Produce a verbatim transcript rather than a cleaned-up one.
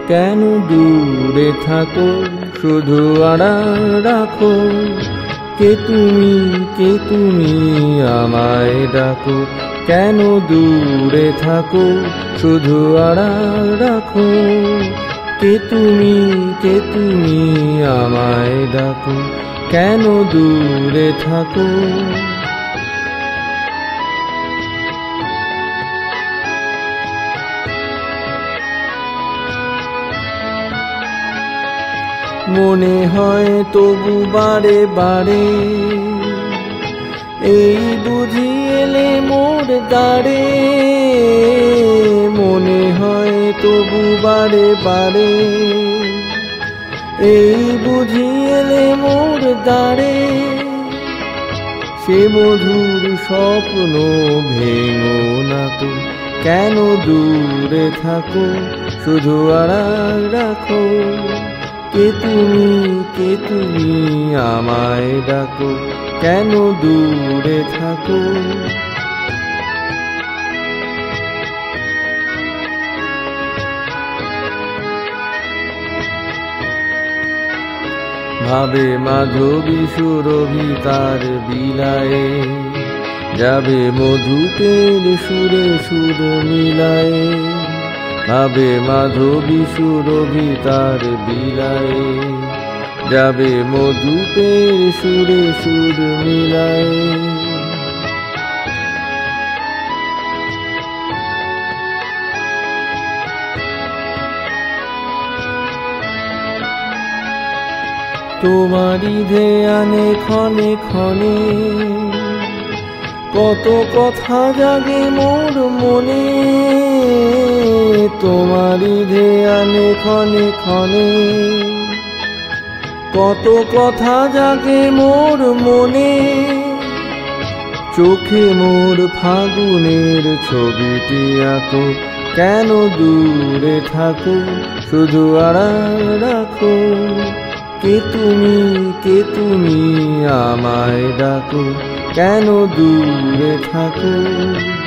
কেন দূরে থাকো, শুধু আড়াল রাখো। কে তুমি, কে তুমি আমায় ডাকো, কেন দূরে থাকো, শুধু আড়াল রাখো। কে তুমি, কে তুমি আমায় ডাকো, কেন দূরে থাকো। মনে হয় তবু বারে বারে, এই বুঝি এলে মোর দ্বারে। মনে হয় তবু বারে বারে, এই বুঝি এলে মোর দ্বারে। সে মধুর স্বপ্ন ভেঙো না তো, কেন দূরে থাকো, শুধু আড়াল রাখো। কে তুমি, কে তুমি আমায় ডাকো, কেন দূরে থাকো। ভাবে মাধবী সুরভি তার বিলায়ে, যাবে মধুকের সুরে সুর মিলায়ে। ভাবে মাধবী সুরভি তার বিলায়ে, যাবে মধুকের সুরে সুর মিলায়ে। তোমারি ধ্যানে ক্ষণে ক্ষণে, কত কথা জাগে মোর মনে। তোমারি ধ্যানে ক্ষণে ক্ষণে, কত কথা জাগে মোর মনে। চোখে মোর ফাগুনের ছবিটি আঁকো, কেন দূরে থাকো, শুধু আড়াল রাখো। কে তুমি, কে তুমি আমায় ডাকো, কেন দূরে থাকো।